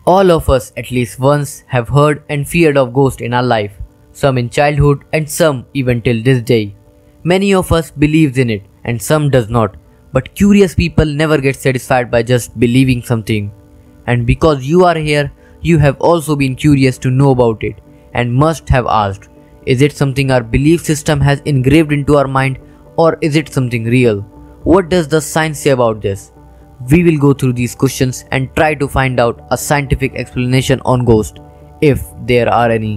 All of us at least once have heard and feared of ghosts in our life, some in childhood and some even till this day. Many of us believes in it and some does not, but curious people never get satisfied by just believing something. And because you are here, you have also been curious to know about it and must have asked, is it something our belief system has engraved into our mind, or is it something real? What does the science say about this? We will go through these questions and try to find out a scientific explanation on ghosts, if there are any.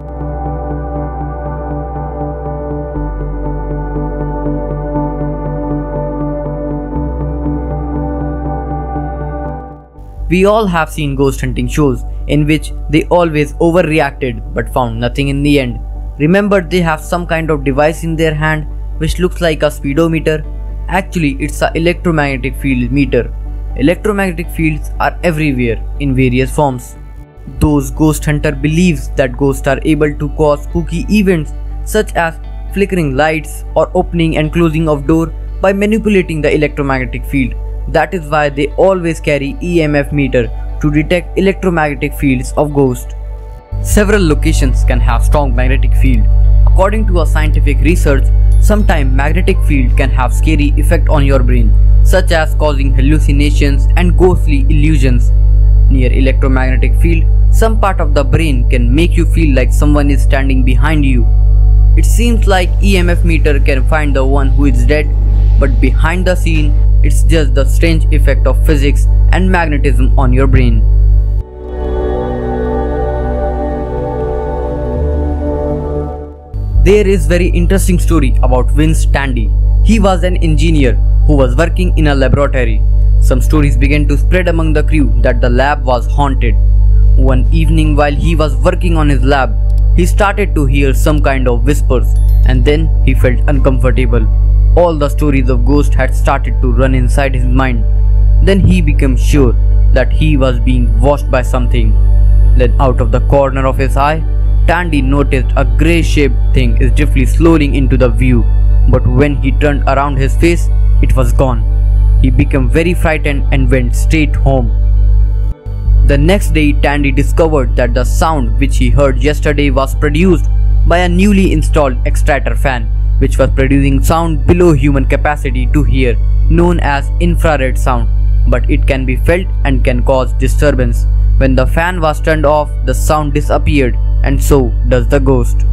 We all have seen ghost hunting shows in which they always overreacted but found nothing in the end. Remember, they have some kind of device in their hand which looks like a speedometer. Actually, it's an electromagnetic field meter. Electromagnetic fields are everywhere in various forms. Those ghost hunter believes that ghosts are able to cause spooky events such as flickering lights or opening and closing of door by manipulating the electromagnetic field. That is why they always carry EMF meter to detect electromagnetic fields of ghosts. Several locations can have strong magnetic field. According to a scientific research, sometimes magnetic field can have scary effect on your brain, such as causing hallucinations and ghostly illusions. Near electromagnetic field, some part of the brain can make you feel like someone is standing behind you. It seems like EMF meter can find the one who is dead, but behind the scene, it's just the strange effect of physics and magnetism on your brain. There is very interesting story about Vince Tandy. He was an engineer who was working in a laboratory. Some stories began to spread among the crew that the lab was haunted. One evening while he was working on his lab, he started to hear some kind of whispers and then he felt uncomfortable. All the stories of ghosts had started to run inside his mind. Then he became sure that he was being watched by something. Then out of the corner of his eye, Tandy noticed a grey-shaped thing is driftly slowing into the view, but when he turned around his face, it was gone. He became very frightened and went straight home. The next day, Tandy discovered that the sound which he heard yesterday was produced by a newly installed extractor fan, which was producing sound below human capacity to hear, known as infrared sound, but it can be felt and can cause disturbance. When the fan was turned off, the sound disappeared, and so does the ghost.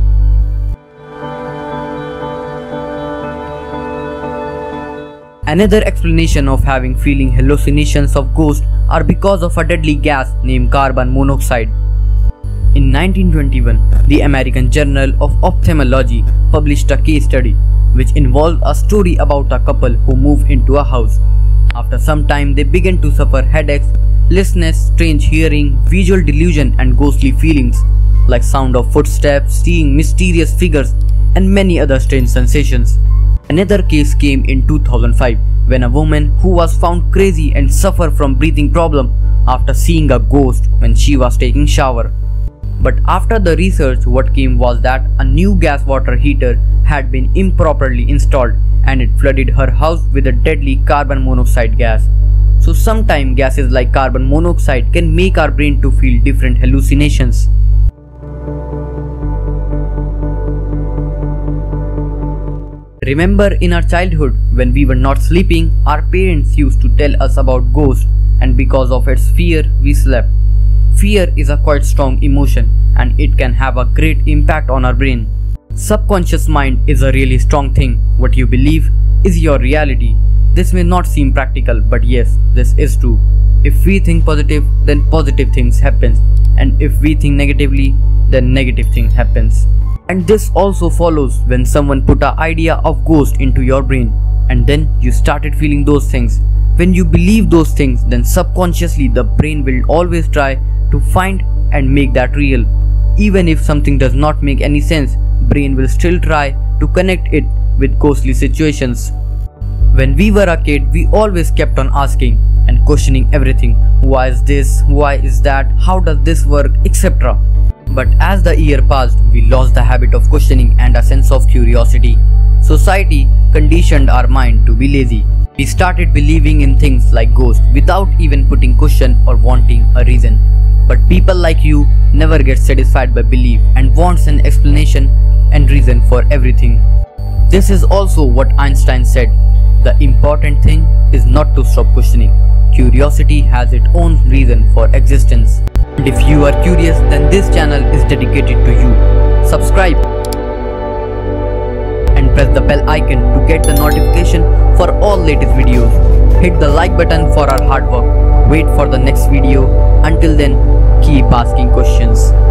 Another explanation of having feeling hallucinations of ghosts are because of a deadly gas named carbon monoxide. In 1921, the American Journal of Ophthalmology published a case study which involved a story about a couple who moved into a house. After some time, they began to suffer headaches, listlessness, strange hearing, visual delusion and ghostly feelings like sound of footsteps, seeing mysterious figures and many other strange sensations. Another case came in 2005 when a woman who was found crazy and suffered from breathing problem after seeing a ghost when she was taking shower. But after the research, what came was that a new gas water heater had been improperly installed and it flooded her house with a deadly carbon monoxide gas. So sometimes gases like carbon monoxide can make our brain to feel different hallucinations. Remember in our childhood when we were not sleeping, our parents used to tell us about ghosts, and because of its fear we slept. Fear is a quite strong emotion and it can have a great impact on our brain. Subconscious mind is a really strong thing. What you believe is your reality. This may not seem practical, but yes, this is true. If we think positive, then positive things happen, and if we think negatively, then negative thing happens. And this also follows when someone put an idea of ghost into your brain and then you started feeling those things. When you believe those things, then subconsciously the brain will always try to find and make that real. Even if something does not make any sense, brain will still try to connect it with ghostly situations. When we were a kid, we always kept on asking and questioning everything. Why is this? Why is that? How does this work? Etc. But as the year passed, we lost the habit of questioning and a sense of curiosity. Society conditioned our mind to be lazy. We started believing in things like ghosts without even putting question or wanting a reason. But people like you never get satisfied by belief and wants an explanation and reason for everything. This is also what Einstein said. The important thing is not to stop questioning. Curiosity has its own reason for existence. And if you are curious, then this channel is dedicated to you. Subscribe and press the bell icon to get the notification for all latest videos. Hit the like button for our hard work. Wait for the next video. Until then, keep asking questions.